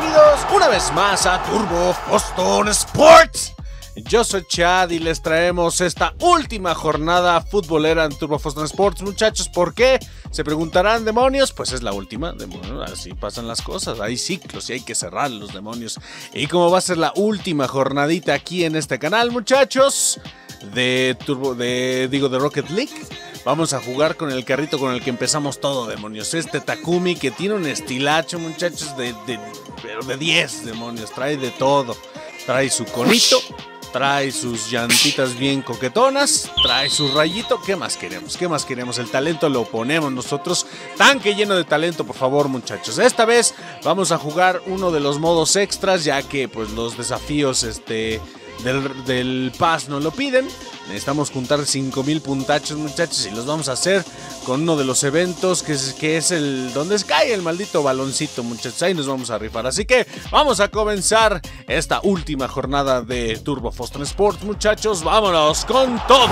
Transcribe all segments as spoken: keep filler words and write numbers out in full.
bienvenidos una vez más a Turbo Foston Sports. Yo soy Chad y les traemos esta última jornada futbolera en Turbo Foston Sports, muchachos. ¿Por qué? Se preguntarán, demonios. Pues es la última, bueno, así pasan las cosas. Hay ciclos y hay que cerrar los demonios. Y como va a ser la última jornadita aquí en este canal, muchachos, de Turbo, de digo de Rocket League, vamos a jugar con el carrito con el que empezamos todo, demonios. Este Takumi que tiene un estilacho, muchachos, de, de, de diez, demonios. Trae de todo. Trae su conito, trae sus llantitas bien coquetonas, trae su rayito. ¿Qué más queremos? ¿Qué más queremos? El talento lo ponemos nosotros. Tanque lleno de talento, por favor, muchachos. Esta vez vamos a jugar uno de los modos extras, ya que pues los desafíos este... Del, del Pass nos lo piden. Necesitamos juntar cinco mil puntachos, muchachos, y los vamos a hacer con uno de los eventos que es, que es el donde cae el maldito baloncito, muchachos. Ahí nos vamos a rifar. Así que vamos a comenzar esta última jornada de Turbo Foston Sports, muchachos. Vámonos con todo.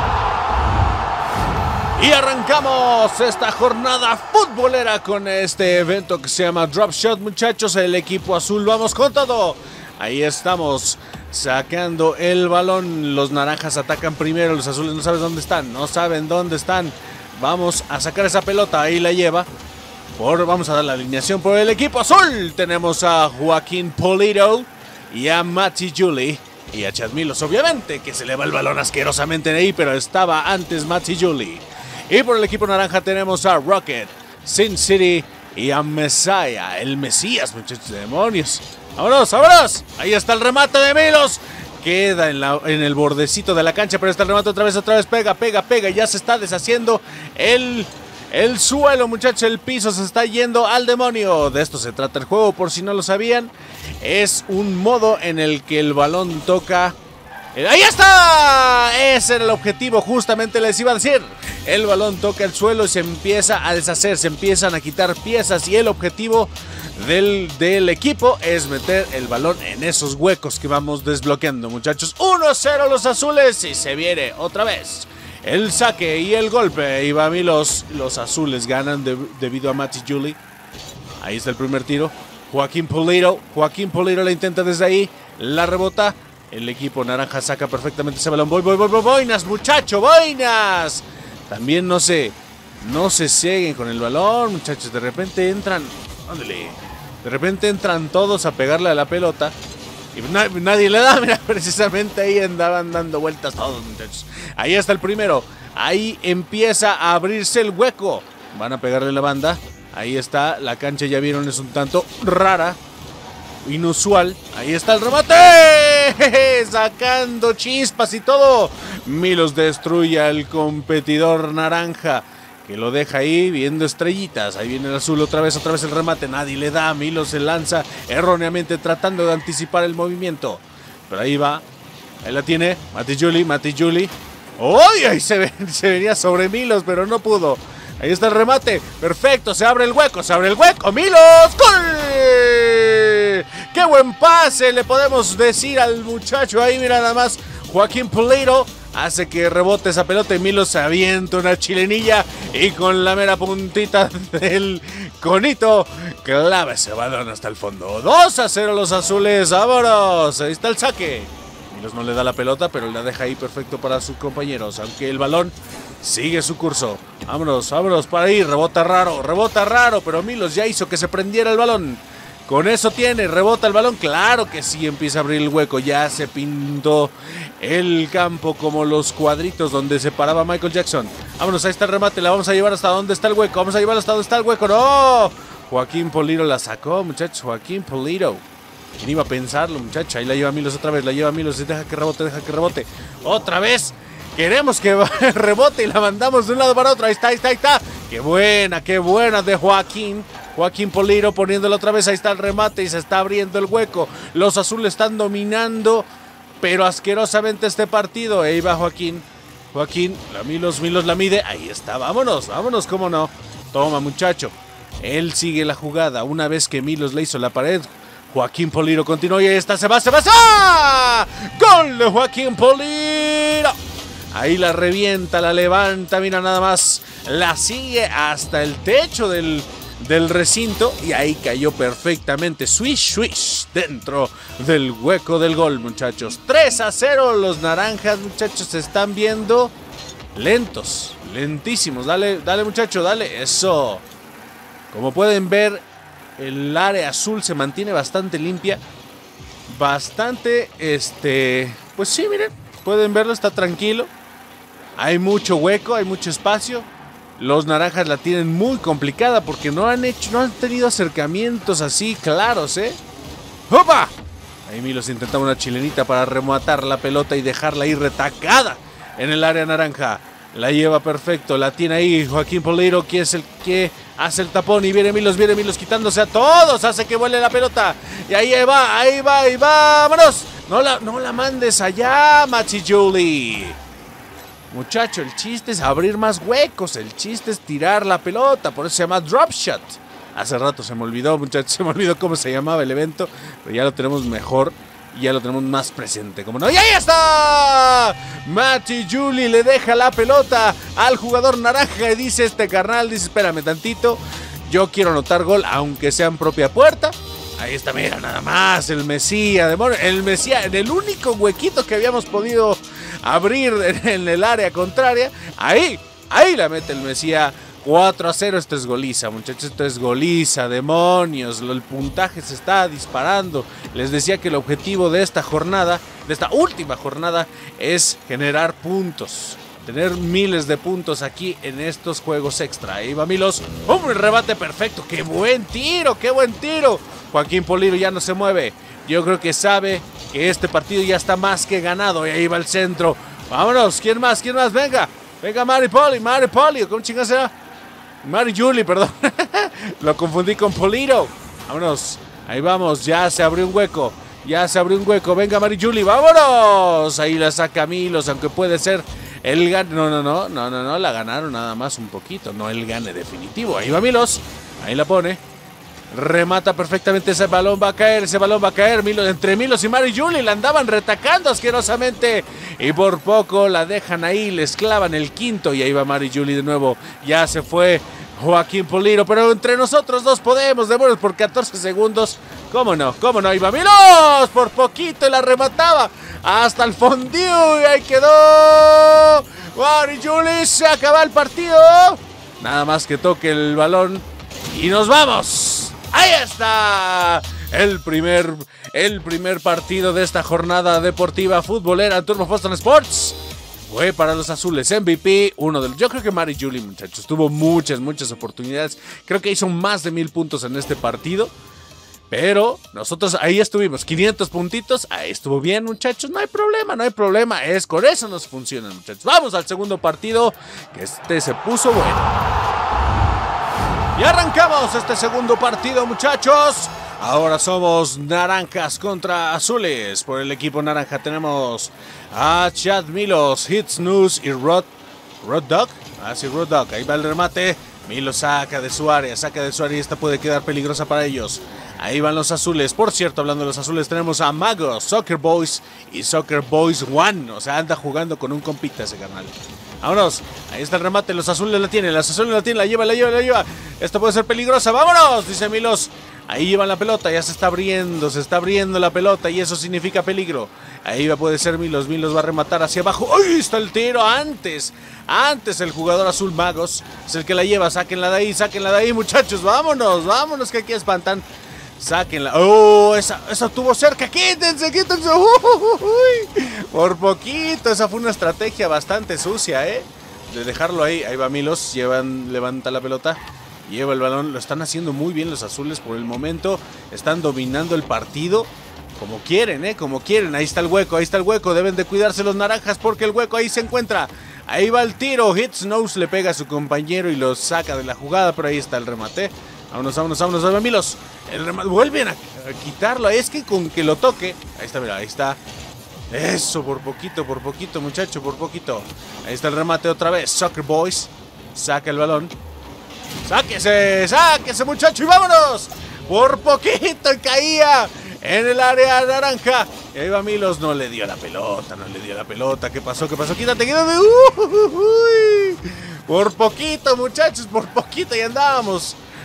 Y arrancamos esta jornada futbolera con este evento que se llama Drop Shot, muchachos. El equipo azul, vamos con todo. Ahí estamos sacando el balón. Los naranjas atacan primero. Los azules no saben dónde están. No saben dónde están. Vamos a sacar esa pelota. Ahí la lleva. Por, vamos a dar la alineación por el equipo azul. Tenemos a Joaquín Polito y a Mati Juli. Y a Chad Milos, obviamente, que se le va el balón asquerosamente ahí. Pero estaba antes Mati Juli. Y por el equipo naranja tenemos a Rocket, Sin City y a Messiah. El Mesías, muchachos, demonios. ¡Vámonos, vámonos! Ahí está el remate de Milos. Queda en, la, en el bordecito de la cancha, pero está el remate otra vez, otra vez. Pega, pega, pega. Ya se está deshaciendo el, el suelo, muchachos. El piso se está yendo al demonio. De esto se trata el juego, por si no lo sabían. Es un modo en el que el balón toca... ¡Ahí está! Ese era el objetivo, justamente les iba a decir. El balón toca el suelo y se empieza a deshacer. Se empiezan a quitar piezas y el objetivo... Del, del equipo es meter el balón en esos huecos que vamos desbloqueando, muchachos. uno a cero los azules y se viene otra vez el saque y el golpe. Y va Milos, los azules ganan de, debido a Mati Juli. Ahí está el primer tiro. Joaquín Polito, Joaquín Polito la intenta desde ahí, la rebota. El equipo naranja saca perfectamente ese balón. Voy, voy, voy, voy, boinas, muchacho, boinas. También no se, no se ceguen con el balón, muchachos. De repente entran, ándale. De repente entran todos a pegarle a la pelota y na nadie le da. Mira, precisamente ahí andaban dando vueltas todos, muchachos. Ahí está el primero. Ahí empieza a abrirse el hueco. Van a pegarle la banda. Ahí está, la cancha ya vieron, es un tanto rara, inusual. Ahí está el remate. Sacando chispas y todo. Milos destruye al competidor naranja, que lo deja ahí viendo estrellitas. Ahí viene el azul otra vez, otra vez el remate. Nadie le da. Milos se lanza erróneamente tratando de anticipar el movimiento. Pero ahí va. Ahí la tiene. Mati Juli, Mati Juli. ¡Uy! Ahí se, ve, se venía sobre Milos, pero no pudo. Ahí está el remate. Perfecto. Se abre el hueco. Se abre el hueco. ¡Milos! ¡Gol! ¡Qué buen pase! Le podemos decir al muchacho ahí. Mira nada más. Joaquín Polito hace que rebote esa pelota y Milos se avienta una chilenilla y con la mera puntita del conito clava ese balón hasta el fondo. dos a cero los azules. ¡Vámonos! Ahí está el saque. Milos no le da la pelota, pero la deja ahí perfecto para sus compañeros, aunque el balón sigue su curso. Vámonos, vámonos para ahí. Rebota raro, rebota raro, pero Milos ya hizo que se prendiera el balón. Con eso tiene, rebota el balón, claro que sí, empieza a abrir el hueco, ya se pintó el campo como los cuadritos donde se paraba Michael Jackson. Vámonos, ahí está el remate, la vamos a llevar hasta donde está el hueco, vamos a llevarla hasta donde está el hueco, ¡no! Joaquín Polito la sacó, muchachos, Joaquín Polito. ¿Quién iba a pensarlo, muchachos? Ahí la lleva Milos otra vez, la lleva Milos, deja que rebote, deja que rebote. Otra vez, queremos que rebote y la mandamos de un lado para otro, ahí está, ahí está, ahí está. ¡Qué buena, qué buena de Joaquín! Joaquín Polito poniéndolo otra vez, ahí está el remate y se está abriendo el hueco. Los azules están dominando, pero asquerosamente este partido. Ahí va Joaquín, Joaquín, la Milos, Milos la mide, ahí está, vámonos, vámonos, cómo no. Toma, muchacho, él sigue la jugada. Una vez que Milos le hizo la pared, Joaquín Polito continúa y ahí está, se va, se va, se va. ¡Gol de Joaquín Polito! Ahí la revienta, la levanta, mira nada más, la sigue hasta el techo del... del recinto y ahí cayó perfectamente. Swish, swish, dentro del hueco del gol, muchachos. tres a cero, los naranjas, muchachos, se están viendo lentos, lentísimos. Dale, dale, muchacho, dale, eso. Como pueden ver, el área azul se mantiene bastante limpia. Bastante, este... Pues sí, miren, pueden verlo, está tranquilo. Hay mucho hueco, hay mucho espacio. Los naranjas la tienen muy complicada porque no han hecho, no han tenido acercamientos así claros, ¿eh? ¡Opa! Ahí Milos intenta una chilenita para rematar la pelota y dejarla ahí retacada en el área naranja. La lleva perfecto, la tiene ahí Joaquín Poliro, que es el que hace el tapón. Y viene Milos, viene Milos quitándose a todos, hace que vuele la pelota. Y ahí va, ahí va, ahí va, vámonos. No la, no la mandes allá, Machi Julie. Muchacho, el chiste es abrir más huecos, el chiste es tirar la pelota, por eso se llama drop shot. Hace rato se me olvidó, muchachos, se me olvidó cómo se llamaba el evento, pero ya lo tenemos mejor y ya lo tenemos más presente, como no. ¡Y ahí está! Machi Julie le deja la pelota al jugador naranja y dice este carnal, dice, espérame tantito, yo quiero anotar gol, aunque sea en propia puerta. Ahí está, mira, nada más, el Mesías, demonio, el Mesías, en el único huequito que habíamos podido abrir en el área contraria, ahí, ahí la mete el Mesías. cuatro a cero, esto es goliza, muchachos, esto es goliza, demonios, el puntaje se está disparando. Les decía que el objetivo de esta jornada, de esta última jornada, es generar puntos, tener miles de puntos aquí en estos juegos extra. Ahí va Milos, ¡um! El rebate perfecto, qué buen tiro, qué buen tiro. Joaquín Poliro ya no se mueve, yo creo que sabe que este partido ya está más que ganado. Y ahí va el centro, vámonos, ¿quién más? ¿Quién más? Venga, venga Mari Poli, Mari Poli, ¿cómo chingas será? Mari Julie, perdón. Lo confundí con Poliro. Vámonos. Ahí vamos. Ya se abrió un hueco. Ya se abrió un hueco. Venga, Mari Julie. ¡Vámonos! Ahí la saca Milos. Aunque puede ser el gane. No, no, no. No, no, no. La ganaron nada más un poquito. No el gane definitivo. Ahí va Milos. Ahí la pone. Remata perfectamente. Ese balón va a caer. Ese balón va a caer. Milos, entre Milos y Mari Julie la andaban retacando asquerosamente. Y por poco la dejan ahí. Les clavan el quinto. Y ahí va Mari Julie de nuevo. Ya se fue Joaquín Poliro. Pero entre nosotros dos podemos. Demonios, por catorce segundos. ¿Cómo no? ¿Cómo no? Ahí va Milos. Por poquito y la remataba. Hasta el fondue. Y ahí quedó. Mari Julie. Se acaba el partido. Nada más que toque el balón. Y nos vamos. ¡Ahí está! El primer, el primer partido de esta jornada deportiva futbolera en Turbo Boston Sports fue para los azules. M V P, uno de los... Yo creo que Mari Julie, muchachos, tuvo muchas, muchas oportunidades. Creo que hizo más de mil puntos en este partido. Pero nosotros ahí estuvimos, quinientos puntitos. Ahí estuvo bien, muchachos, no hay problema, no hay problema. Es con eso nos funciona, muchachos. Vamos al segundo partido, que este se puso bueno. Y arrancamos este segundo partido, muchachos. Ahora somos naranjas contra azules. Por el equipo naranja tenemos a Chad Milos, Hit Snooze y Rod, Rod Dog. Ah, sí, Rod Dog. Ahí va el remate. Milos saca de su área, saca de su área y esta puede quedar peligrosa para ellos. Ahí van los azules. Por cierto, hablando de los azules, tenemos a Magos, Soccer Boys y Soccer Boys One. O sea, anda jugando con un compita ese carnal. Vámonos, ahí está el remate, los azules la tienen, los azules la tienen, la lleva, la lleva, la lleva. Esto puede ser peligrosa, vámonos, dice Milos. Ahí llevan la pelota, ya se está abriendo, se está abriendo la pelota y eso significa peligro. Ahí va, puede ser Milos, Milos va a rematar hacia abajo. ¡Uy! Está el tiro antes, antes el jugador azul Magos es el que la lleva, sáquenla de ahí, sáquenla de ahí, muchachos, vámonos, vámonos que aquí espantan. Sáquenla. ¡Oh! Esa, esa estuvo cerca. ¡Quítense! ¡Quítense! ¡Uy! Por poquito. Esa fue una estrategia bastante sucia, ¿eh? De dejarlo ahí. Ahí va Milos. Llevan, levanta la pelota. Lleva el balón. Lo están haciendo muy bien los azules por el momento. Están dominando el partido. Como quieren, ¿eh? Como quieren. Ahí está el hueco. Ahí está el hueco. Deben de cuidarse los naranjas porque el hueco ahí se encuentra. Ahí va el tiro. Hit Snows le pega a su compañero y lo saca de la jugada. Pero ahí está el remate. Vámonos, vámonos, vámonos, vámonos, Milos. El remate, vuelven a, a quitarlo. Es que con que lo toque. Ahí está, mira, ahí está. Eso, por poquito, por poquito, muchacho, por poquito. Ahí está el remate otra vez. Soccer Boys. Saca el balón. Sáquese, sáquese, muchacho, y vámonos. Por poquito caía en el área naranja. Y ahí va Milos, no le dio la pelota, no le dio la pelota. ¿Qué pasó? ¿Qué pasó? Quítate, quítate. Uh, uh, uh, uh. Por poquito, muchachos, por poquito y andábamos.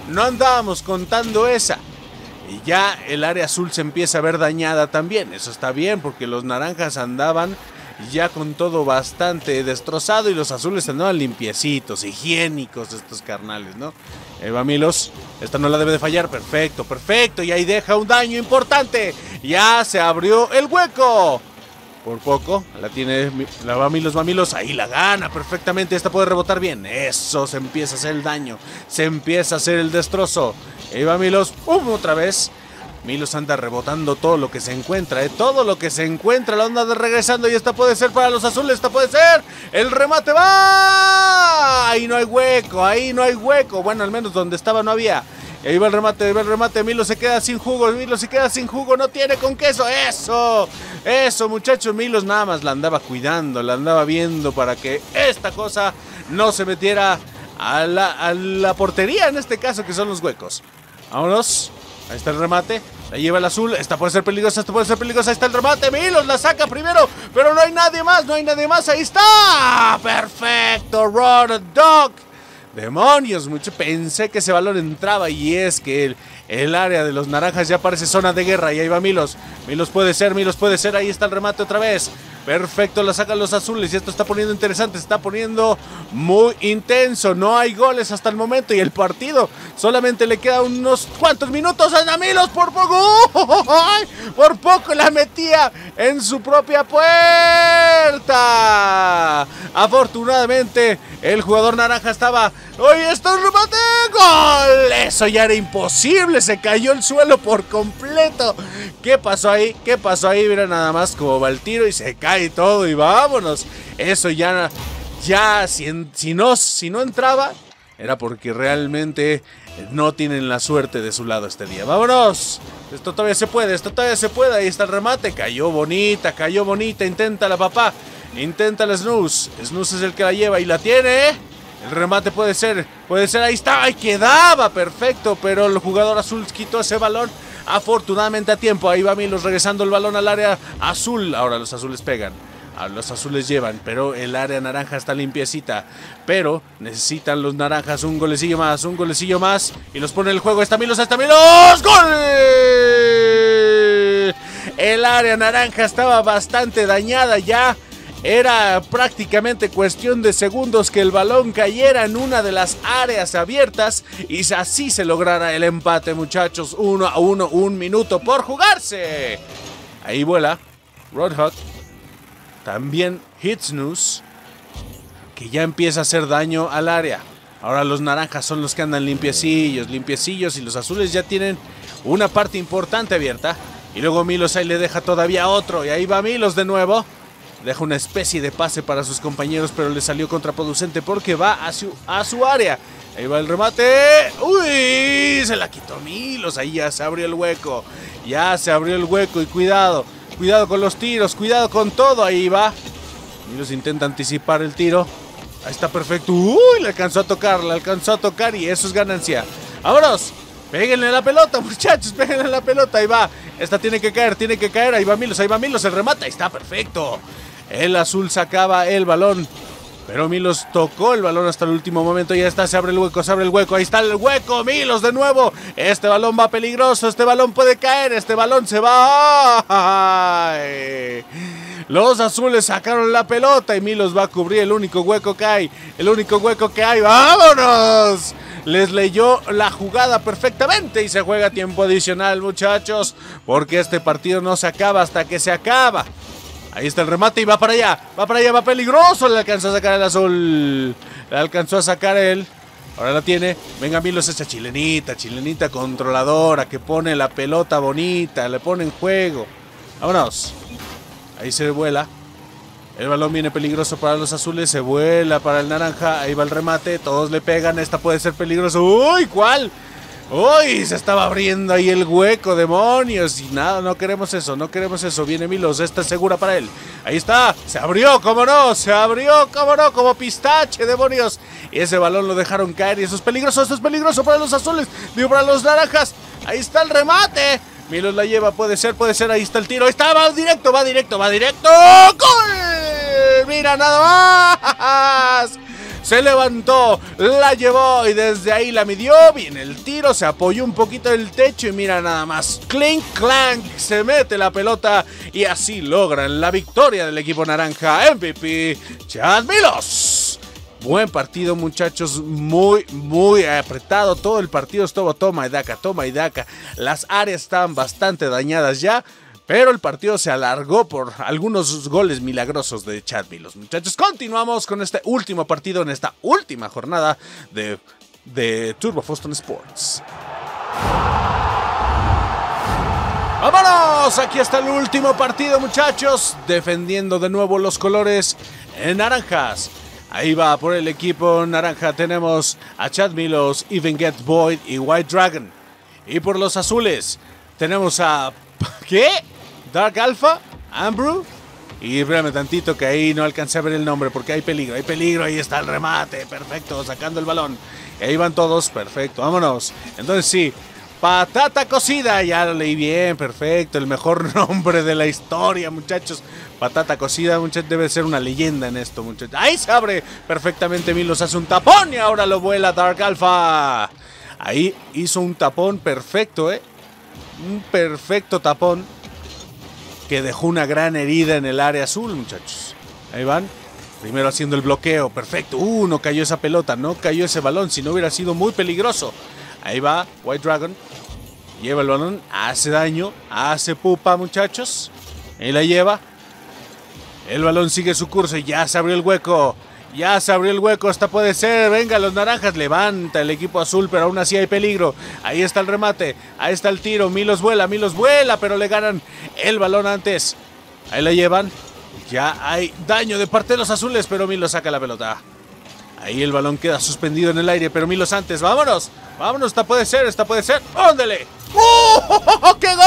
no andábamos contando esa. Y ya el área azul se empieza a ver dañada también. Eso está bien porque los naranjas andaban ya con todo bastante destrozado y los azules andaban limpiecitos, higiénicos estos carnales, ¿no? Ahí va Milos, esta no la debe de fallar, perfecto, perfecto, y ahí deja un daño importante. Ya se abrió el hueco. Por poco, la tiene, la va Milos, va Milos, ahí la gana perfectamente, esta puede rebotar bien. Eso, se empieza a hacer el daño, se empieza a hacer el destrozo. Ahí va Milos, ¡pum! Otra vez. Milos anda rebotando todo lo que se encuentra, ¿eh? Todo lo que se encuentra, la onda de regresando y esta puede ser para los azules, esta puede ser. El remate va. Ahí no hay hueco, ahí no hay hueco. Bueno, al menos donde estaba no había. Y ahí va el remate, ahí va el remate. Milos se queda sin jugo, Milos se queda sin jugo, no tiene con queso. Eso, eso muchachos, Milos nada más la andaba cuidando, la andaba viendo para que esta cosa no se metiera a la, a la portería, en este caso que son los huecos. Vámonos, ahí está el remate. La lleva el azul, esta puede ser peligrosa, esta puede ser peligrosa, ahí está el remate, Milos la saca primero, pero no hay nadie más, no hay nadie más, ahí está, perfecto, Road Dog. Demonios, mucho pensé que ese balón entraba y es que el, el área de los naranjas ya parece zona de guerra y ahí va Milos. Milos puede ser, Milos puede ser, ahí está el remate otra vez. Perfecto, la sacan los azules y esto está poniendo interesante, se está poniendo muy intenso. No hay goles hasta el momento y el partido solamente le queda unos cuantos minutos a Milos, por poco, por poco la metía en su propia puerta. Afortunadamente el jugador naranja estaba... ¡Oye, está el remate! ¡Gol! Eso ya era imposible, se cayó el suelo por completo. ¿Qué pasó ahí? ¿Qué pasó ahí? Mira nada más cómo va el tiro y se cae todo y vámonos. Eso ya, ya si, si, no, si no entraba, era porque realmente no tienen la suerte de su lado este día. ¡Vámonos! Esto todavía se puede, esto todavía se puede. Ahí está el remate, cayó bonita, cayó bonita. Inténtala, papá, inténtala, Snooze. Snooze es el que la lleva y la tiene, ¿eh? El remate puede ser, puede ser, ahí está, ahí quedaba, perfecto, pero el jugador azul quitó ese balón, afortunadamente a tiempo. Ahí va Milos regresando el balón al área azul, ahora los azules pegan, ahora los azules llevan, pero el área naranja está limpiecita, pero necesitan los naranjas un golecillo más, un golecillo más, y los pone en el juego, está Milos, está Milos, ¡gol! El área naranja estaba bastante dañada ya. Era prácticamente cuestión de segundos que el balón cayera en una de las áreas abiertas y así se lograra el empate, muchachos. Uno a uno, un minuto por jugarse. Ahí vuela Roadhog. También Snooze, que ya empieza a hacer daño al área. Ahora los naranjas son los que andan limpiecillos, limpiecillos y los azules ya tienen una parte importante abierta. Y luego Milos ahí le deja todavía otro y ahí va Milos de nuevo. Deja una especie de pase para sus compañeros, pero le salió contraproducente porque va a su, a su área. Ahí va el remate. ¡Uy! Se la quitó Milos. Ahí ya se abrió el hueco. Ya se abrió el hueco y cuidado. Cuidado con los tiros. Cuidado con todo. Ahí va. Milos intenta anticipar el tiro. Ahí está perfecto. ¡Uy! Le alcanzó a tocar. Le alcanzó a tocar y eso es ganancia. ¡Vámonos! Péguenle la pelota, muchachos. Péguenle la pelota. Ahí va. Esta tiene que caer. Tiene que caer. Ahí va Milos. Ahí va Milos. El remate. Ahí está perfecto. El azul sacaba el balón, pero Milos tocó el balón hasta el último momento. Ya está, se abre el hueco, se abre el hueco. Ahí está el hueco, Milos de nuevo. Este balón va peligroso, este balón puede caer, este balón se va. ¡Ay! Los azules sacaron la pelota y Milos va a cubrir el único hueco que hay. El único hueco que hay. ¡Vámonos! Les leyó la jugada perfectamente y se juega tiempo adicional, muchachos, porque este partido no se acaba hasta que se acaba. Ahí está el remate y va para allá, va para allá, va peligroso. Le alcanzó a sacar el azul. Le alcanzó a sacar él. Ahora la tiene. Venga Milos, esa chilenita, chilenita controladora que pone la pelota bonita, le pone en juego. Vámonos. Ahí se vuela. El balón viene peligroso para los azules, se vuela para el naranja. Ahí va el remate, todos le pegan. Esta puede ser peligrosa. ¡Uy! ¿Cuál? ¡Uy! Se estaba abriendo ahí el hueco, demonios. Y nada, no queremos eso, no queremos eso. Viene Milos, esta es segura para él. Ahí está, se abrió, cómo no, se abrió, cómo no, como pistache, demonios. Y ese balón lo dejaron caer y eso es peligroso, eso es peligroso para los azules. Digo, para los naranjas. Ahí está el remate. Milos la lleva, puede ser, puede ser, ahí está el tiro. Ahí está, va directo, va directo, va directo. ¡Gol! Mira, nada más. se levantó, la llevó y desde ahí la midió. Viene el tiro, se apoyó un poquito del techo y mira nada más. Clink, clank, se mete la pelota y así logran la victoria del equipo naranja. M V P, Chad Milos. Buen partido, muchachos, muy, muy apretado. Todo el partido estuvo toma y daca, toma y daca. Las áreas estaban bastante dañadas ya, pero el partido se alargó por algunos goles milagrosos de Chad Milos. Muchachos, continuamos con este último partido en esta última jornada de, de Turbo Boston Sports. ¡Vámonos! Aquí está el último partido, muchachos. Defendiendo de nuevo los colores en naranjas. Ahí va por el equipo naranja. Tenemos a Chad Milos, Even Get Boyd y White Dragon. Y por los azules tenemos a... ¿qué? Dark Alpha, Ambrew. Y espérame tantito que ahí no alcancé a ver el nombre porque hay peligro, hay peligro. Ahí está el remate, perfecto, sacando el balón. Y ahí van todos, perfecto, vámonos. Entonces sí, patata cocida, ya lo leí bien, perfecto. El mejor nombre de la historia, muchachos. Patata cocida, muchachos, debe ser una leyenda en esto, muchachos. Ahí se abre perfectamente, Milos hace un tapón y ahora lo vuela Dark Alpha. Ahí hizo un tapón perfecto, eh. Un perfecto tapón que dejó una gran herida en el área azul, muchachos. Ahí van. Primero haciendo el bloqueo, perfecto. Uh, no cayó esa pelota, no cayó ese balón, si no hubiera sido muy peligroso. Ahí va White Dragon. Lleva el balón, hace daño, hace pupa, muchachos. Ahí la lleva. El balón sigue su curso y ya se abrió el hueco. Ya se abrió el hueco, esta puede ser. Venga, los naranjas, levanta el equipo azul, pero aún así hay peligro. Ahí está el remate, ahí está el tiro. Milos vuela, Milos vuela, pero le ganan el balón antes. Ahí la llevan. Ya hay daño de parte de los azules, pero Milos saca la pelota. Ahí el balón queda suspendido en el aire, pero Milos antes. ¡Vámonos! ¡Vámonos! Esta puede ser, esta puede ser. ¡Óndele! ¡Uh! ¡Qué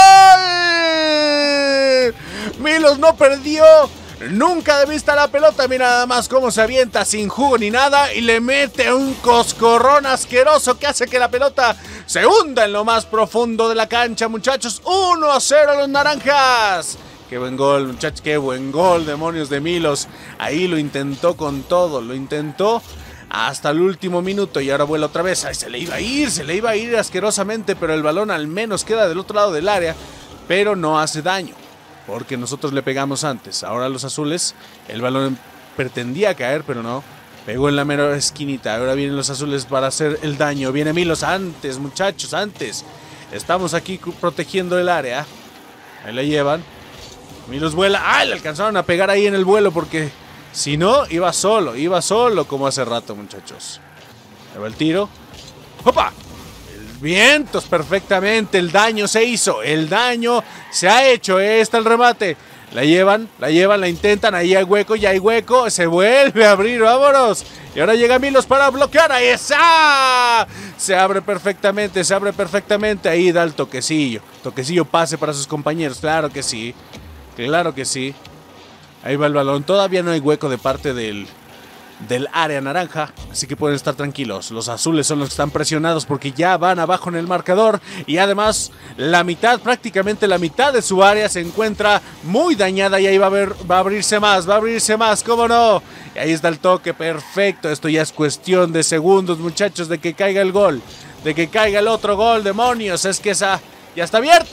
gol! Milos no perdió nunca de vista la pelota. Mira nada más cómo se avienta sin jugo ni nada y le mete un coscorrón asqueroso que hace que la pelota se hunda en lo más profundo de la cancha, muchachos. uno a cero los naranjas. Qué buen gol, muchachos, qué buen gol, demonios de Milos. Ahí lo intentó con todo, lo intentó hasta el último minuto y ahora vuela otra vez. Ay, se le iba a ir, se le iba a ir asquerosamente, pero el balón al menos queda del otro lado del área, pero no hace daño, porque nosotros le pegamos antes. Ahora los azules, el balón pretendía caer, pero no. Pegó en la mera esquinita. Ahora vienen los azules para hacer el daño. Viene Milos antes, muchachos, antes. Estamos aquí protegiendo el área. Ahí la llevan. Milos vuela. ¡Ah! Le alcanzaron a pegar ahí en el vuelo porque si no, iba solo. Iba solo como hace rato, muchachos. Ahí va el tiro. ¡Opa! Vientos perfectamente, el daño se hizo, el daño se ha hecho, ahí está el remate, la llevan, la llevan, la intentan, ahí hay hueco, ya hay hueco, se vuelve a abrir, vámonos, y ahora llega Milos para bloquear, ahí está, se abre perfectamente, se abre perfectamente, ahí da el toquecillo, toquecillo pase para sus compañeros, claro que sí, claro que sí, ahí va el balón, todavía no hay hueco de parte del... del área naranja, así que pueden estar tranquilos. Los azules son los que están presionados porque ya van abajo en el marcador y además la mitad, prácticamente la mitad de su área se encuentra muy dañada y ahí va a, ver, va a abrirse más, va a abrirse más, ¿cómo no? Y ahí está el toque, perfecto, esto ya es cuestión de segundos, muchachos, de que caiga el gol, de que caiga el otro gol, demonios, es que esa ya está abierta,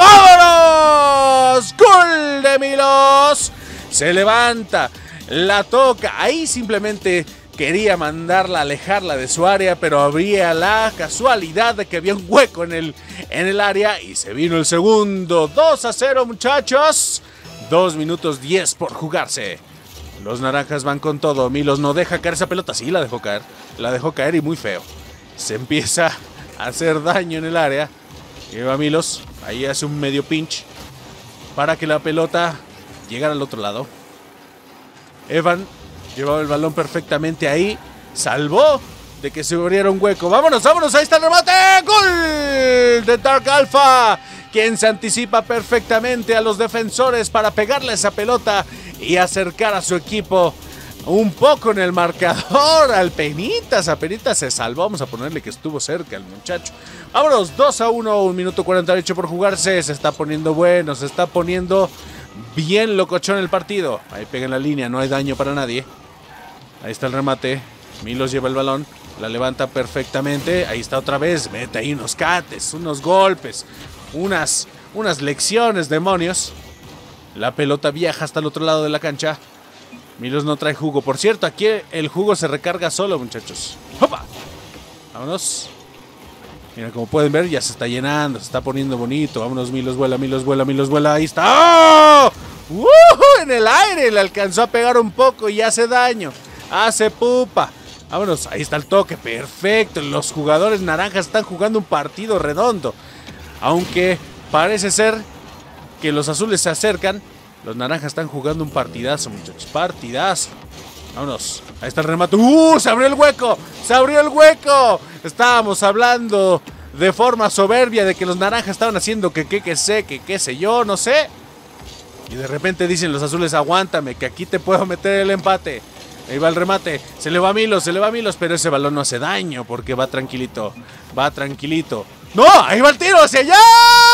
¡vámonos! ¡Gol de Milos! Se levanta, la toca, ahí simplemente quería mandarla, alejarla de su área, pero habría la casualidad de que había un hueco en el, en el área y se vino el segundo. dos a cero, muchachos. dos minutos diez por jugarse. Los naranjas van con todo. Milos no deja caer esa pelota. Sí, la dejó caer. La dejó caer y muy feo. Se empieza a hacer daño en el área. Lleva Milos. Ahí hace un medio pinch para que la pelota llegara al otro lado. Evan llevaba el balón perfectamente ahí. Salvó de que se abriera un hueco. ¡Vámonos, vámonos! ¡Ahí está el remate! ¡Gol de Dark Alpha! Quien se anticipa perfectamente a los defensores para pegarle esa pelota y acercar a su equipo un poco en el marcador. Al penitas, a penitas se salvó. Vamos a ponerle que estuvo cerca el muchacho. Vámonos, dos a uno, un minuto cuarenta y ocho por jugarse. Se está poniendo bueno, se está poniendo bien locochón el partido. Ahí pega en la línea, no hay daño para nadie. Ahí está el remate. Milos lleva el balón, la levanta perfectamente. Ahí está otra vez, mete ahí unos cates, unos golpes, unas, unas lecciones, demonios. La pelota viaja hasta el otro lado de la cancha. Milos no trae jugo. Por cierto, aquí el jugo se recarga solo, muchachos. ¡Opa! Vámonos. Mira, como pueden ver, ya se está llenando, se está poniendo bonito. Vámonos, Milos, vuela, Milos, vuela, Milos, vuela. Ahí está. ¡Oh! ¡Uh! En el aire le alcanzó a pegar un poco y hace daño. Hace pupa. Vámonos, ahí está el toque, perfecto. Los jugadores naranjas están jugando un partido redondo. Aunque parece ser que los azules se acercan, los naranjas están jugando un partidazo, muchachos. Partidazo. Vámonos. Ahí está el remate. ¡Uh! ¡Se abrió el hueco! ¡Se abrió el hueco! Estábamos hablando de forma soberbia de que los naranjas estaban haciendo que qué que sé, que qué sé yo, no sé. Y de repente dicen los azules, aguántame, que aquí te puedo meter el empate. Ahí va el remate. Se le va a Milos, se le va a Milos, pero ese balón no hace daño porque va tranquilito. Va tranquilito. ¡No! ¡Ahí va el tiro hacia allá!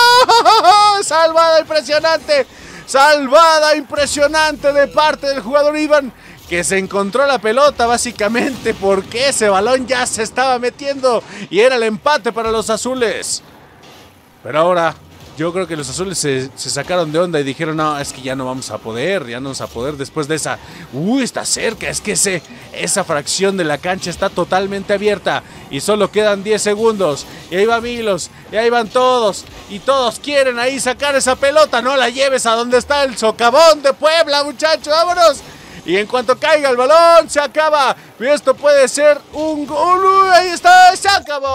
¡Salvada impresionante! ¡Salvada impresionante de parte del jugador Iván! Que se encontró la pelota básicamente porque ese balón ya se estaba metiendo y era el empate para los azules. Pero ahora yo creo que los azules se, se sacaron de onda y dijeron, no, es que ya no vamos a poder, ya no vamos a poder después de esa... Uy, está cerca, es que ese, esa fracción de la cancha está totalmente abierta y solo quedan diez segundos. Y ahí va Milos, y ahí van todos, y todos quieren ahí sacar esa pelota. No la lleves a donde está el socavón de Puebla, muchachos, vámonos. Y en cuanto caiga el balón, se acaba. Y esto puede ser un gol. ¡Uy, ahí está! ¡Se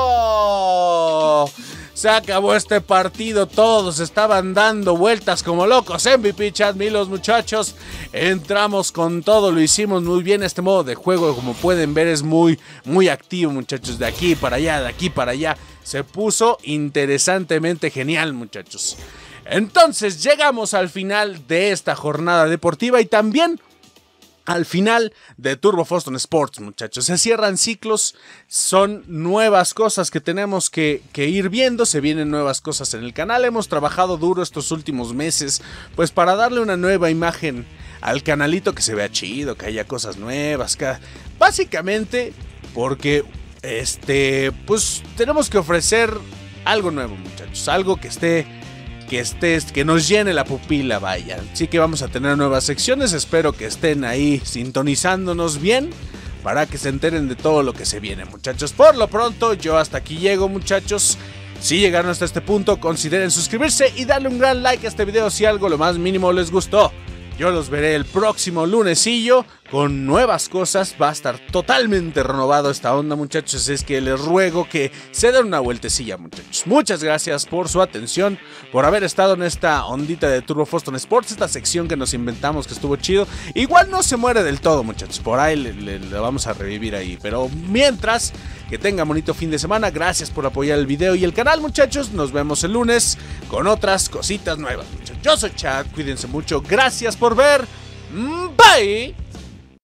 acabó! Se acabó este partido. Todos estaban dando vueltas como locos. M V P Chad Milos, muchachos. Entramos con todo. Lo hicimos muy bien. Este modo de juego, como pueden ver, es muy, muy activo, muchachos. De aquí para allá, de aquí para allá. Se puso interesantemente genial, muchachos. Entonces, llegamos al final de esta jornada deportiva y también al final de Turbo Foston Sports, muchachos. Se cierran ciclos, son nuevas cosas que tenemos que, que ir viendo, se vienen nuevas cosas en el canal. Hemos trabajado duro estos últimos meses, pues para darle una nueva imagen al canalito, que se vea chido, que haya cosas nuevas, que, básicamente porque este, pues tenemos que ofrecer algo nuevo, muchachos, algo que esté... que estés, que nos llene la pupila, vaya. Así que vamos a tener nuevas secciones, espero que estén ahí sintonizándonos bien para que se enteren de todo lo que se viene, muchachos. Por lo pronto, yo hasta aquí llego, muchachos. Si llegaron hasta este punto, consideren suscribirse y darle un gran like a este video si algo lo más mínimo les gustó. Yo los veré el próximo lunesillo con nuevas cosas. Va a estar totalmente renovado esta onda, muchachos. Es que les ruego que se den una vueltecilla, muchachos. Muchas gracias por su atención, por haber estado en esta ondita de Turbo Foston Sports, esta sección que nos inventamos que estuvo chido. Igual no se muere del todo, muchachos. Por ahí le, le, le vamos a revivir ahí. Pero mientras, que tengan bonito fin de semana. Gracias por apoyar el video y el canal, muchachos. Nos vemos el lunes con otras cositas nuevas, muchachos. Yo soy Chad, cuídense mucho. Gracias por ver. Bye.